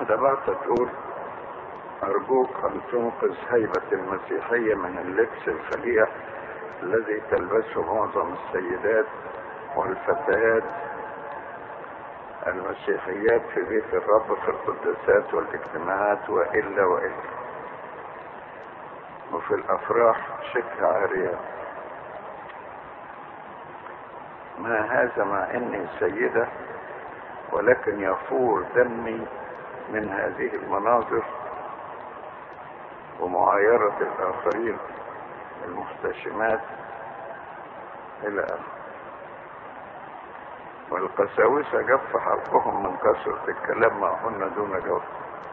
واحدة بقى تقول: أرجوك أن تنقذ هيبة المسيحية من اللبس الخليع الذي تلبسه معظم السيدات والفتيات المسيحيات في بيت الرب في القداسات والاجتماعات وإلا وفي الأفراح شبه عارية. ما هذا مع إني سيدة، ولكن يفور دمي من هذه المناظر ومعايرة الآخرين المحتشمات إلى آخره. والقساوسة جف حلقهم من كثرة الكلام معهن دون جواب.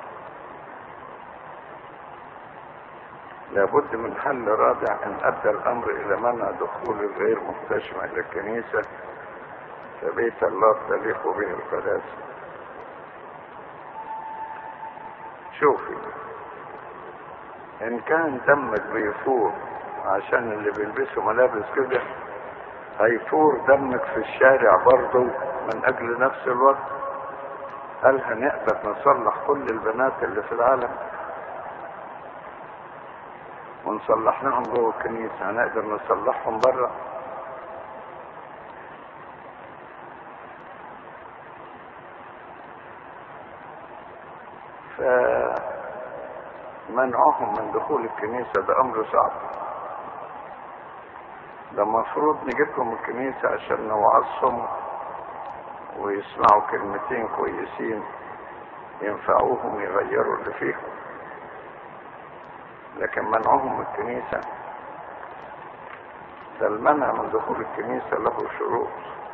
لابد من حل رادع إن أدى الأمر إلى منع دخول الغير محتشم إلى الكنيسة، فبيت الله تليق به القداسة. شوفي، إن كان دمك بيفور عشان اللي بيلبسوا ملابس كده، هيفور دمك في الشارع برضه من أجل نفس الوقت. هل هنقدر نصلح كل البنات اللي في العالم ونصلحناهم جوه الكنيسة؟ هنقدر نصلحهم بره؟ فمنعهم من دخول الكنيسة ده أمر صعب. ده مفروض نجيبهم الكنيسة عشان نوعظهم ويسمعوا كلمتين كويسين ينفعوهم يغيروا اللي فيهم. لكن منعهم من الكنيسة، ده المنع من دخول الكنيسة له شروط،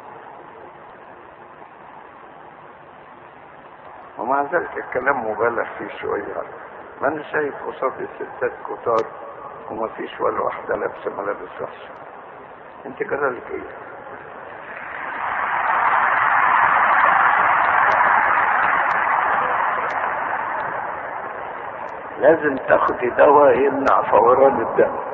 ومع ذلك الكلام مبالغ فيه شوية. ما أنا شايف قصاد الستات كتار وما فيش ولا واحدة لابسة ملابس وحشة. انت كذلك ايه؟ لازم تاخدي دواء يمنع فوران الدم.